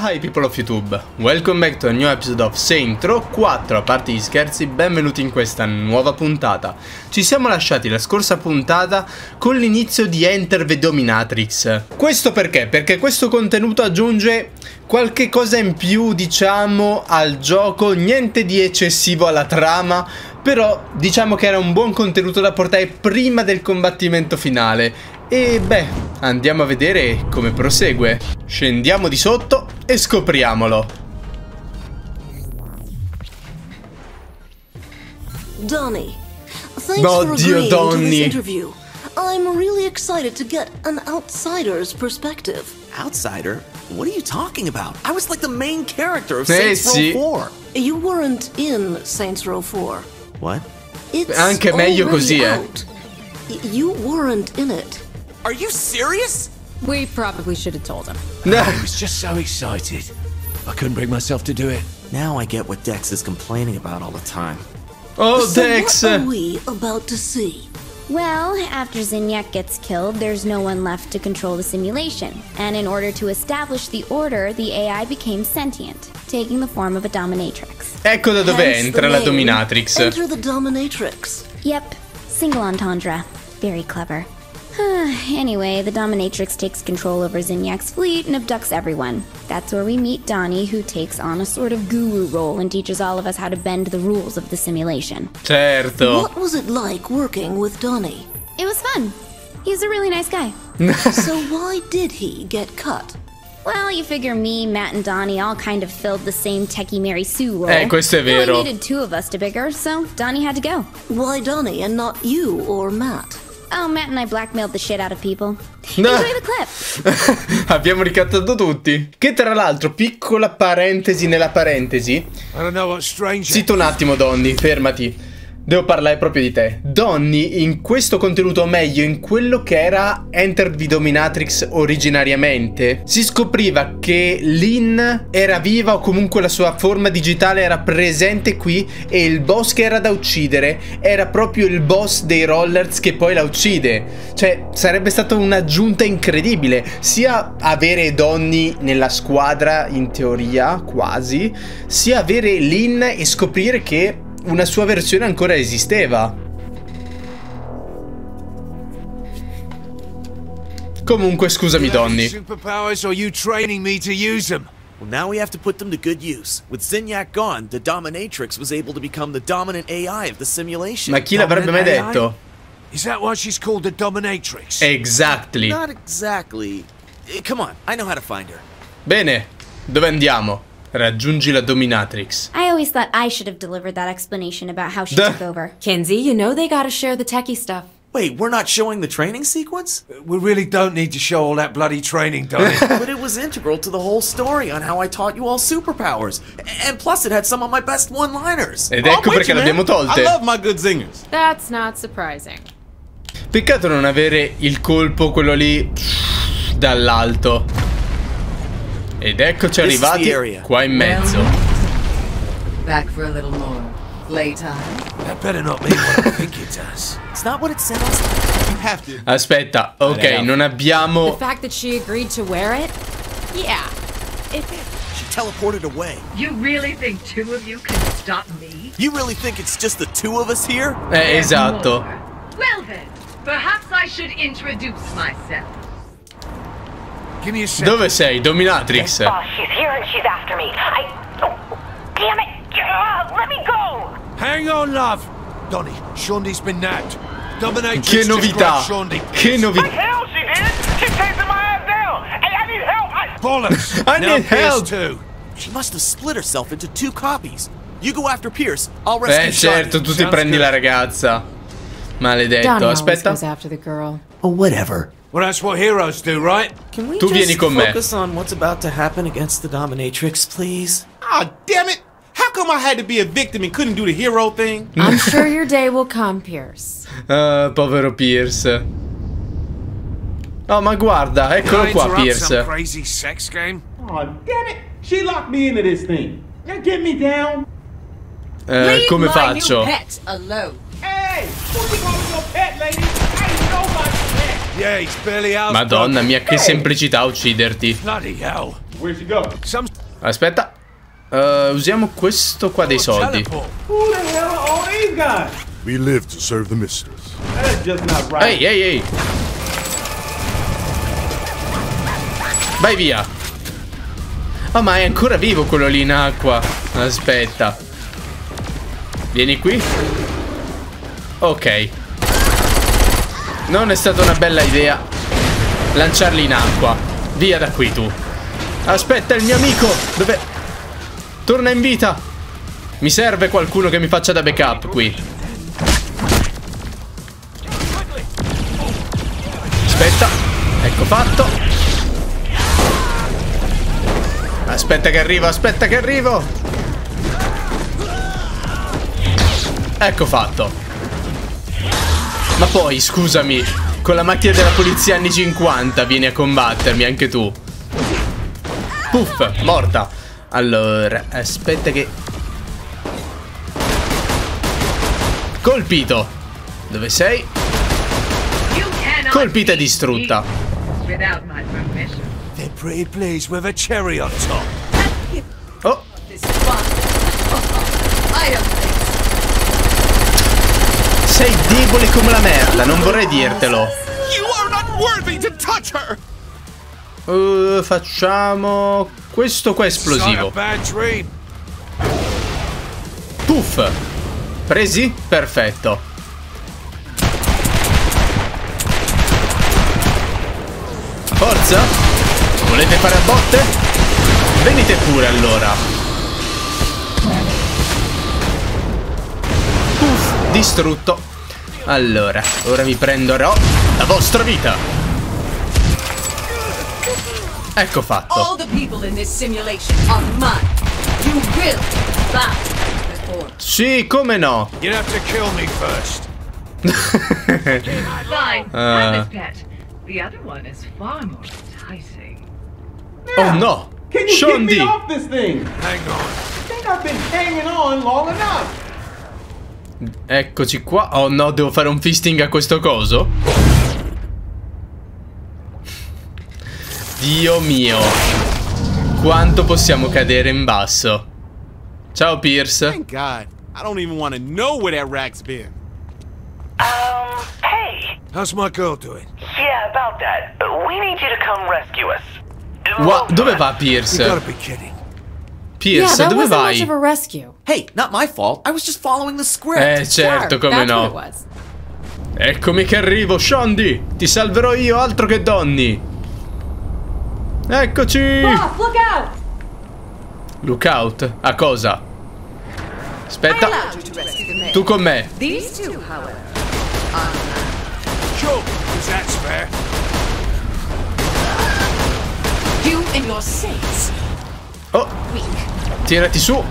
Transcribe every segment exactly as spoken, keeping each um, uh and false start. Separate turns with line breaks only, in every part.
Hi people of YouTube, welcome back to a new episode of Saints Row quattro. A parte gli scherzi, benvenuti in questa nuova puntata. Ci siamo lasciati la scorsa puntata con l'inizio di Enter the Dominatrix. Questo perché? Perché questo contenuto aggiunge qualche cosa in più, diciamo, al gioco, niente di eccessivo alla trama, però diciamo che era un buon contenuto da portare prima del combattimento finale. E beh, andiamo a vedere come prosegue. Scendiamo di sotto e scopriamolo.
Donnie, thanks for agreeing to this interview. I'm really excited to get an outsider's perspective.
Outsider? What are you talking about? I was like the main character of
Eh,
Saints
sì.
Row four.
You weren't in Saints Row four.
What?
It's
Anche meglio
already
così, eh.
out. Y- You weren't in it.
Are you serious?
We probably should have told him.
I was just so excited. I couldn't bring myself to do it.
Now I get what Dex is complaining about all the time.
Oh,
So
Dex!
what are we about to see?
Well, after Zinyak gets killed, there's no one left to control the simulation. And in order to establish the order, the A I became sentient, taking the form of a dominatrix.
Ecco da dove
Hence
entra
the
la
name,
Dominatrix.
Enter the Dominatrix.
Yep, single entendre. Very clever. Anyway, the Dominatrix takes control over Zinyak's fleet and abducts everyone. That's where we meet Donnie, who takes on a sort of guru role and teaches all of us how to bend the rules of the simulation.
Certo.
What was it like working with Donnie?
It was fun. He's a really nice guy.
So why did he get cut?
Well, you figure me, Matt, and Donnie all kind of filled the same Techie Mary Sue role.
Eh, questo è
We
vero.
only needed two of us to bigger, so Donnie had to go.
Why Donnie and not you or Matt?
Oh, Matt and I blackmailed the shit out of people. Enjoy the clip.
Abbiamo ricattato tutti. Che tra l'altro, piccola parentesi nella parentesi.
I don't know what's strange.
Zitto un attimo, Donnie, fermati. Devo parlare proprio di te. Donnie in questo contenuto, o meglio in quello che era Enter the Dominatrix originariamente, si scopriva che Lynn era viva, o comunque la sua forma digitale era presente qui, e il boss che era da uccidere era proprio il boss dei Rollers che poi la uccide. Cioè, sarebbe stata un'aggiunta incredibile, sia avere Donnie nella squadra, in teoria, quasi, sia avere Lynn e scoprire che una sua versione ancora esisteva. Comunque, scusami, Donnie.
Superpowers or you training me to use them?
Well, now we have to put them to good use. With Zinyak gone, the Dominatrix was able to become the dominant A I of the simulation.
Ma chi l'avrebbe mai
Dominant A I?
detto?
Is that why she's called the Dominatrix?
Exactly.
Not exactly. Eh, Come on, I know how to find her.
Bene, dove andiamo? Raggiungi la Dominatrix.
I always thought I should have delivered that explanation about how she
Duh.
took over.
Kinsey, you know they gotta share the techie stuff.
Wait, we're not showing the training sequence?
We really don't need to show all that bloody training, Donnie.
But it was integral to the whole story on how I taught you all superpowers. And plus it had some of my best one-liners.
Ed ecco perché l'abbiamo tolte.
I love my good zingers.
That's not surprising.
Peccato non avere il colpo, quello lì, dall'alto. Ed eccoci
This is
arrivati
the area.
qua in mezzo.
Back for a little more playtime.
That better not mean what I think it does.
It's not what it sounds
You have to.
Aspetta, ok, non
The
abbiamo...
fact that she agreed to wear it? Yeah. It,
She teleported away.
You really think two of you can stop me?
You really think it's just the two of us here?
Eh, esatto.
Well then, perhaps I should introduce myself.
Give me a second.
Dove sei, Dominatrix?
Boss, she's here and she's after me. I... Oh, damn it! Uh, let me go!
Hang on, love. Donnie, Shondi's been nabbed. Dominatrix
Che
just
novità!
grabbed Shondi.
Che novità!
Hell, she did! She's chasing my ass down! Hey, I need help! I...
Bollocks!
I
now
need
Pierce
help.
too.
She must have split herself into two copies. You go after Pierce, I'll rescue
Eh certo,
Shondi.
tu ti
Sounds
prendi
good.
la ragazza. Maledetto,
Donnie always
aspetta.
goes after the girl.
Oh, whatever.
Well, that's what heroes do, right?
Can we
Tu
just
vieni con me.
focus on what's about to happen against the Dominatrix, please?
Ah, damn it! How come I had to be a victim and couldn't do the hero thing?
I'm sure your day will come, Pierce.
Ah, povero Pierce. Oh, ma guarda, eccolo
Can I
qua,
interrupt
Pierce.
some crazy sex game?
Oh, damn it! She locked me into this thing. Now get me down.
Eh, come faccio?
Pet alone.
Hey, what you calling your pet, lady? I ain't nobody's pet.
Yeah, he's barely out.
Madonna mia, che semplicità ucciderti.
Bloody hell.
Where'd she go?
Some
Aspetta. Uh, usiamo questo qua dei soldi.
Who the hell are all these guys?
We live to serve the mistress.
That's just not right.
Ehi, ehi, ehi. Vai via. Oh, ma è ancora vivo quello lì in acqua. Aspetta. Vieni qui. Ok. Non è stata una bella idea lanciarli in acqua. Via da qui tu. Aspetta, il mio amico. Dove? Torna in vita. Mi serve qualcuno che mi faccia da backup qui. Aspetta. Ecco fatto. Aspetta che arrivo, aspetta che arrivo. Ecco fatto. Ma poi, scusami, con la macchina della polizia anni cinquanta vieni a combattermi anche tu. Puff, morta. Allora, aspetta che... Colpito. Dove sei? Colpita e distrutta.
That pretty place with a cherry on top.
Oh. Sei debole come la merda, non vorrei dirtelo. Uh, facciamo questo qua esplosivo. Puff. Presi? Perfetto. Forza. Volete fare a botte? Venite pure allora. Puff. Distrutto. Allora, ora mi prenderò la vostra vita. Ecco fatto.
All the people in this simulation are mine. You will bow before.
Sì, come no.
You have to kill me first.
Fine.
Uh.
Have this pet. The other one is far more enticing.
Oh no.
Can you
Shondi.
get me off this thing?
Hang on.
I think I've been hanging on long enough.
Eccoci qua. Oh no, devo fare un fisting a questo coso. Dio mio. Quanto possiamo cadere in basso. Ciao Pierce.
Thank God. I don't even want to know where that rack's been.
Um, hey.
How's my girl doing?
Yeah, about that. We need you to come rescue us.
Wa dove va Pierce?
You gotta be kidding.
Pierce,
yeah, that
dove
wasn't
vai?
much of a rescue.
Hey, not my fault. I was just following the script.
Eh certo, come
That's what it
no.
was.
Eccomi che arrivo, Shondi. Ti salverò io, altro che Donny. Eccoci.
Boss, look out!
Look out? A cosa? Aspetta. Tu con me.
These two, however.
Sure, is that fair?
You and your saints.
Oh. Tirati su.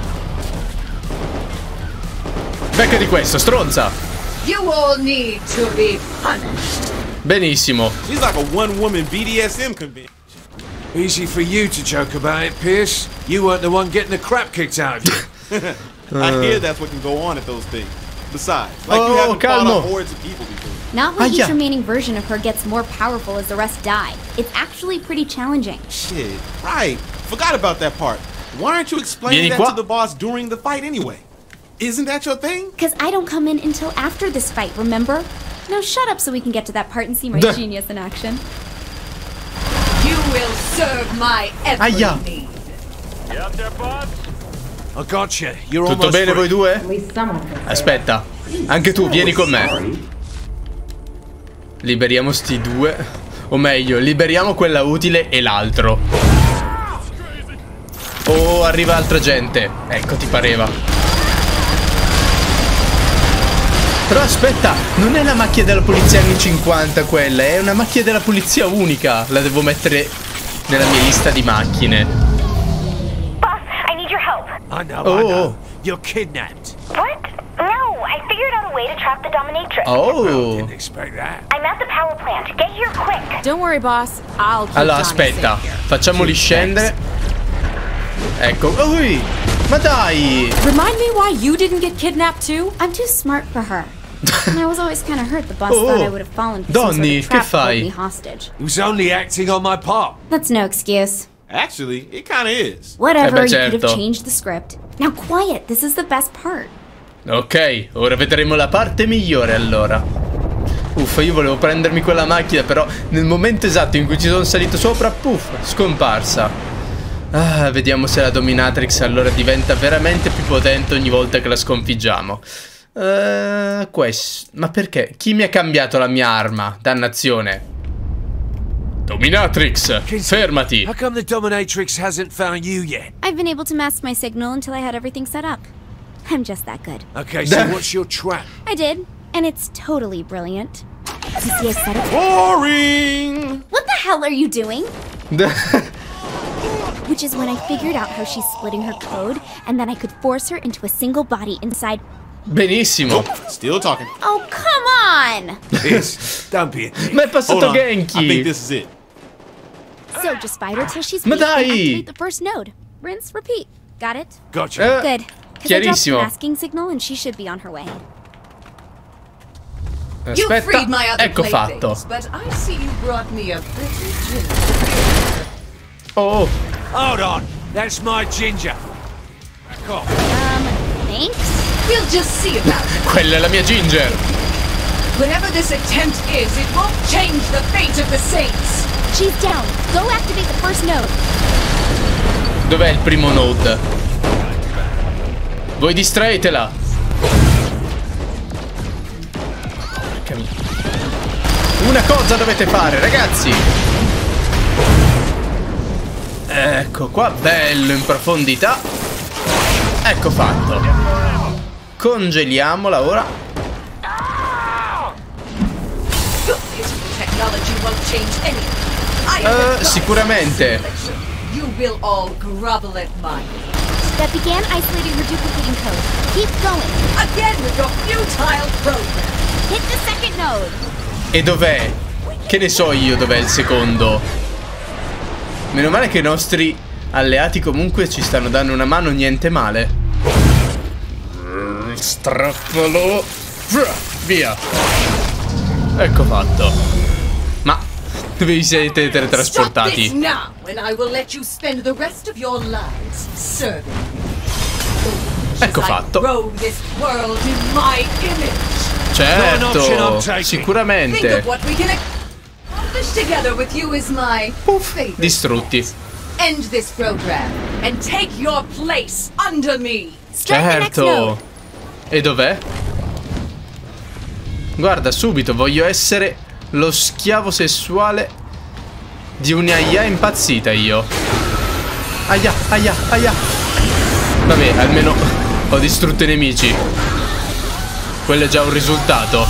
Becca di questo, stronza.
You all need to be punished.
Benissimo.
She's like a one-woman B D S M convention.
Easy for you to joke about it, Pierce. You weren't the one getting the crap kicked out of you.
I hear that's what can go on at those things. Besides, like
Oh,
you haven't fought
calmo.
off hordes of people before.
Not when
Ah,
each
yeah.
remaining version of her gets more powerful as the rest die. It's actually pretty challenging.
Shit, right. Forgot about that part. Why aren't you explaining
Vieni
that
qua.
to the boss during the fight anyway? Isn't that your thing?
Because I don't come in until after this fight, remember? Now shut up so we can get to that part and see my
Duh.
genius in action.
You will serve my every
Aia.
need.
I got you. You're
Tutto
almost
bene voi
free.
due? Aspetta. Anche tu, vieni con me. Liberiamo sti due. O meglio, liberiamo quella utile e l'altro. Oh, arriva altra gente. Ecco, ti pareva. Però aspetta, non è la macchina della polizia anni cinquanta quella, è una macchina della polizia unica. La devo mettere nella mia lista di macchine.
Boss, I need your help.
I know,
Oh.
I know. You're kidnapped.
What? No, I figured out a way to trap the dominatrix.
Oh.
Didn't expect that.
I'm at the power plant. Get here quick.
Don't worry, boss. I'll keep
Allora,
Johnny
aspetta,
safe here.
facciamoli scendere. Ecco, ui, ma dai.
Remind me why you didn't get kidnapped too?
I'm too smart for her. And I was always kind of hurt the boss
Oh,
thought I would have fallen for some sort
Donny,
of
che
trap to hold
fai?
me hostage.
He was only acting on my part.
That's no excuse.
Actually, it kind of is.
Whatever,
Eh beh,
you could
certo.
have changed the script. Now quiet, this is the best part.
Ok, ora vedremo la parte migliore allora. Uffa, io volevo prendermi quella macchina, però nel momento esatto in cui ci sono salito sopra, puff, scomparsa. Ah, vediamo se la Dominatrix allora diventa veramente più potente ogni volta che la sconfiggiamo. Uh, questo. Ma perché? Chi mi ha cambiato la mia arma? Dannazione. Dominatrix, fermati.
How come the Dominatrix hasn't found you yet?
I've been able to mask my signal until I had everything set up. I'm just that good.
Okay, so what's your trap?
I did, and it's totally brilliant. You see, I set it.
Boring!
What the hell are you doing? Which is when I figured out how she's splitting her code, and then I could force her into a single body inside.
Benissimo.
Still talking.
Oh, come on!
Yes, don't be a dick.
Ma è passato
Hold on. I think
Genki.
this is it.
So just fight her till she's
Ma
weak and
dai!
activate the first node. Rinse, repeat. Got it?
Gotcha.
Eh,
Good. 'Cause I dropped the
chiarissimo.
masking signal and she should be on her way.
You
Aspetta,
freed my other
ecco fatto.
playthings, but I see you brought me a pretty ginger.
Oh,
Hold on, that's my ginger. Back off.
Um, thanks?
We'll just see about it.
quella è la mia Ginger.
Whatever this attempt is, it won't change the fate of the Saints.
She's down. Go activate the first node.
Dov'è il primo node? Voi distraetela. Porca mia. Una cosa dovete fare, ragazzi. Ecco qua, bello in profondità. Ecco fatto. Congeliamola ora.
Your pitiful technology won't change anything. I am
Eh,
the
sicuramente.
You will all grovel at my
That began isolating her duplicating code. Keep going.
again with your futile program.
Hit the second node.
E dov'è? Che ne so io dov'è il secondo? Meno male che i nostri alleati comunque ci stanno dando una mano, niente male. Strappalo. Via. Ecco fatto. Ma dove vi siete
Stop this
teletrasportati?
now, and I will let you spend the rest of your lives serving me.
Ecco
As I
fatto.
grow this world in my image.
Certo,
Think
sicuramente.
of what we can accomplish together with you is my favorite.
Distrutti.
End this program and take your place under me.
Certo. E dov'è? Guarda, subito voglio essere lo schiavo sessuale di un'A I impazzita io. Aia, aia, aia. Vabbè, almeno ho distrutto i nemici. Quello è già un risultato.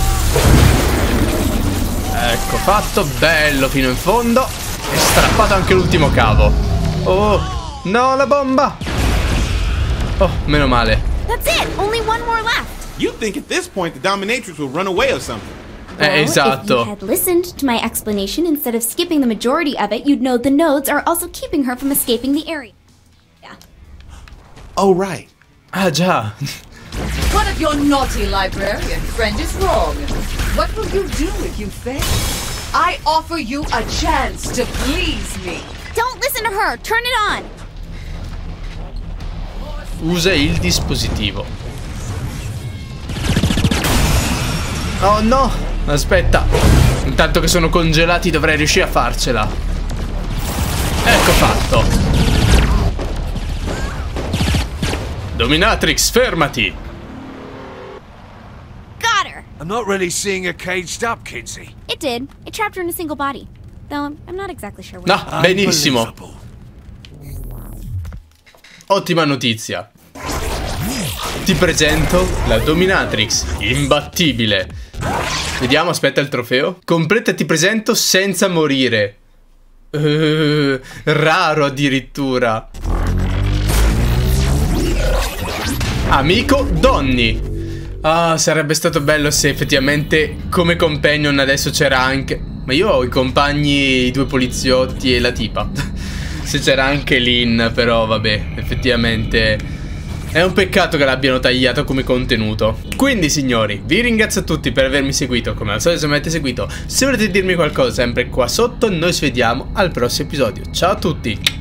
Ecco fatto, bello fino in fondo. E strappato anche l'ultimo cavo. Oh, no, la bomba. Oh, meno male.
That's it. Only one more left.
You think at this point the Dominatrix will run away or something?
Eh,
Well, if you
esatto.
had listened to my explanation instead of skipping the majority of it, you'd know the nodes are also keeping her from escaping the area. Yeah.
Oh, right.
Ah, già.
One of your naughty librarian friend is wrong. What will you do if you fail? I offer you a chance to please me.
Don't listen to her. Turn it on.
Usa il dispositivo. Oh no, aspetta. Intanto che sono congelati dovrei riuscire a farcela. Ecco fatto. Dominatrix, fermati.
Got her.
I'm not really seeing her caged up, Kinsey.
It did. It trapped her in a single body. Though I'm not exactly sure what.
No, benissimo. Ottima notizia. Ti presento la Dominatrix, imbattibile. Vediamo, aspetta il trofeo. Completa, ti presento senza morire. Uh, raro addirittura. Amico Donny. Ah, sarebbe stato bello se effettivamente come companion adesso c'era anche... Ma io ho i compagni, i due poliziotti e la tipa. Se c'era anche Lynn, però vabbè, effettivamente... È un peccato che l'abbiano tagliato come contenuto. Quindi signori, vi ringrazio a tutti per avermi seguito. Come al solito se mi avete seguito, se volete dirmi qualcosa sempre qua sotto, noi ci vediamo al prossimo episodio. Ciao a tutti.